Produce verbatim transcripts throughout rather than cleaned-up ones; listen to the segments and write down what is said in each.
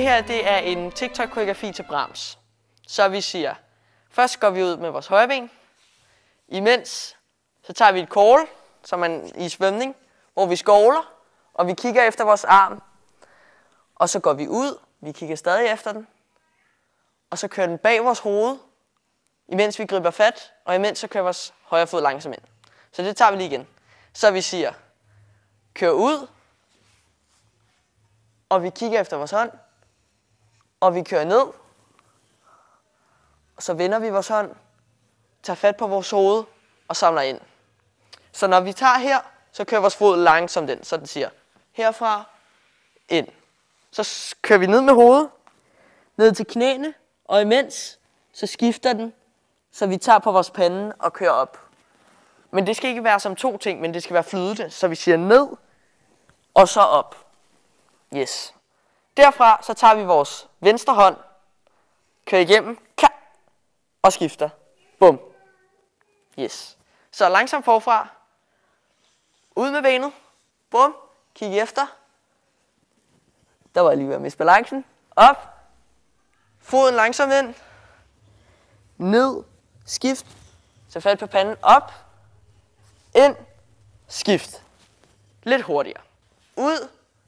Det her det er en TikTok-koreografi til Brahms. Så vi siger, først går vi ud med vores højre ben. Imens så tager vi et call, som man i svømning, hvor vi skovler, og vi kigger efter vores arm. Og så går vi ud, vi kigger stadig efter den. Og så kører den bag vores hoved, imens vi griber fat, og imens så kører vores højre fod langsomt ind. Så det tager vi lige igen. Så vi siger, kør ud, og vi kigger efter vores hånd, og vi kører ned, og så vender vi vores hånd, tager fat på vores hoved og samler ind. Så når vi tager her, så kører vores fod langsomt ind, så den siger herfra, ind. Så kører vi ned med hovedet, ned til knæene, og imens så skifter den, så vi tager på vores pande og kører op. Men det skal ikke være som to ting, men det skal være flydende, så vi siger ned, og så op. Yes. Derfra så tager vi vores venstre hånd, kører igennem, og skifter. Bum. Yes. Så langsomt forfra. Ud med benet. Bum. Kig efter. Der var jeg lige ved at miste balancen. Op. Foden langsomt ind. Ned. Skift. Så fat på panden. Op. Ind. Skift. Lidt hurtigere. Ud.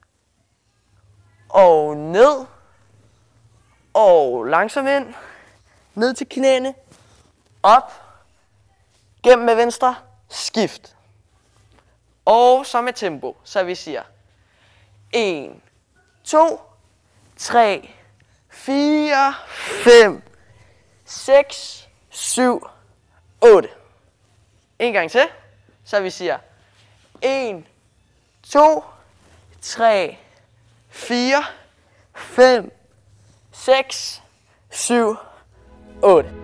Og ned. Og langsomt ind. Ned til knæene. Op. Gennem med venstre. Skift. Og så med tempo. Så vi siger en, to, tre, fire, fem, seks, syv, otte. En gang til. Så vi siger en, to, tre, fire, fem, seks, syv, otte.